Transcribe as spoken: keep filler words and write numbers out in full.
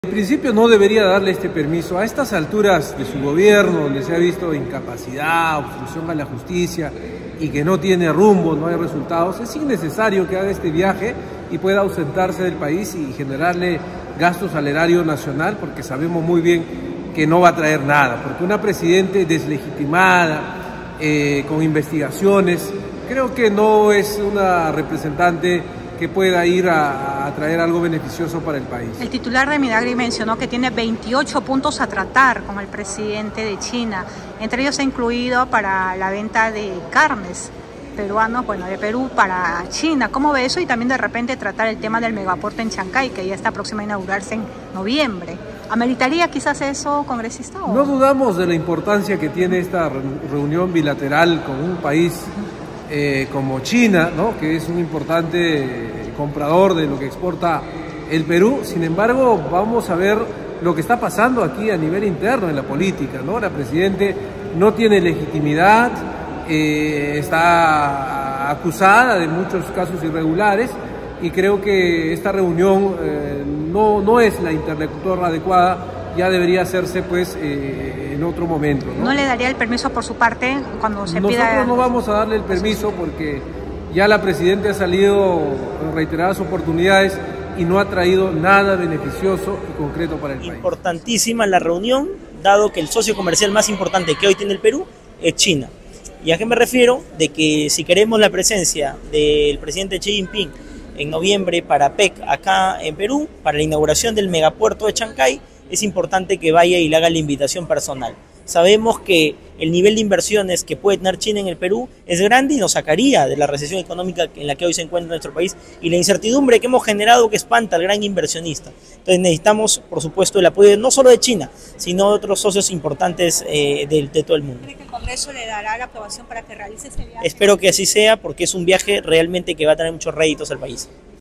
En principio no debería darle este permiso a estas alturas de su gobierno, donde se ha visto incapacidad, obstrucción a la justicia y que no tiene rumbo, no hay resultados. Es innecesario que haga este viaje y pueda ausentarse del país y generarle gasto salario nacional, porque sabemos muy bien que no va a traer nada, porque una presidente deslegitimada, eh, con investigaciones, creo que no es una representante que pueda ir a, a traer algo beneficioso para el país. El titular de Minagri mencionó que tiene veintiocho puntos a tratar con el presidente de China, entre ellos ha incluido para la venta de carnes peruanos, bueno, de Perú para China. ¿Cómo ve eso? Y también de repente tratar el tema del megapuerto en Chancay, que ya está próximo a inaugurarse en noviembre. ¿Ameritaría quizás eso, congresista? ¿O? No dudamos de la importancia que tiene esta reunión bilateral con un país Eh, como China, ¿no?, que es un importante comprador de lo que exporta el Perú. Sin embargo, vamos a ver lo que está pasando aquí a nivel interno en la política, ¿no? La presidenta no tiene legitimidad, eh, está acusada de muchos casos irregulares y creo que esta reunión eh, no, no es la interlocutora adecuada. Ya debería hacerse pues eh, en otro momento, ¿no? ¿No le daría el permiso por su parte cuando se Nosotros pida? Nosotros no vamos a darle el permiso porque ya la presidenta ha salido en reiteradas oportunidades y no ha traído nada beneficioso y concreto para el país. Importantísima la reunión, dado que el socio comercial más importante que hoy tiene el Perú es China. ¿Y a qué me refiero? De que si queremos la presencia del presidente Xi Jinping en noviembre para P E C acá en Perú, para la inauguración del megapuerto de Chancay, es importante que vaya y le haga la invitación personal. Sabemos que el nivel de inversiones que puede tener China en el Perú es grande y nos sacaría de la recesión económica en la que hoy se encuentra nuestro país y la incertidumbre que hemos generado que espanta al gran inversionista. Entonces necesitamos, por supuesto, el apoyo no solo de China, sino de otros socios importantes eh, de, de todo el mundo. ¿Cree que el Congreso le dará la aprobación para que realice ese viaje? Espero que así sea, porque es un viaje realmente que va a tener muchos réditos al país.